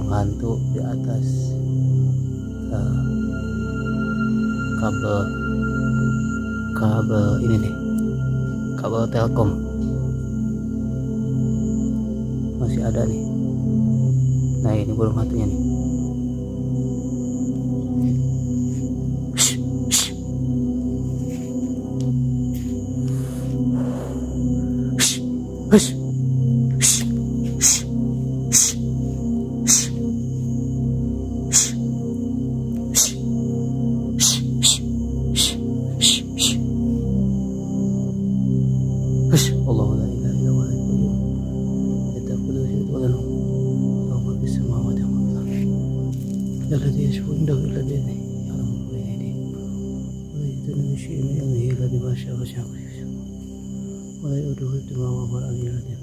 makhluk hantu di atas kabel ini nih, kabel Telkom masih ada nih. Nah ini burung hantunya nih. Hush. Allah la ilaha illa huwa al-qayyum la ta'khudhuhu sinatun wa la nawm lahu ma fis samawati wa ma fil ardi alladhi yashfa'u indahu illa bi idhnihi ya'lamu ma bayna aydihim wa la yuhituna bi shay'in min ilmihi illa bima sha'a wa la yu'uduhu hifdhuhuma wa huwa al-'aliyyul 'azim.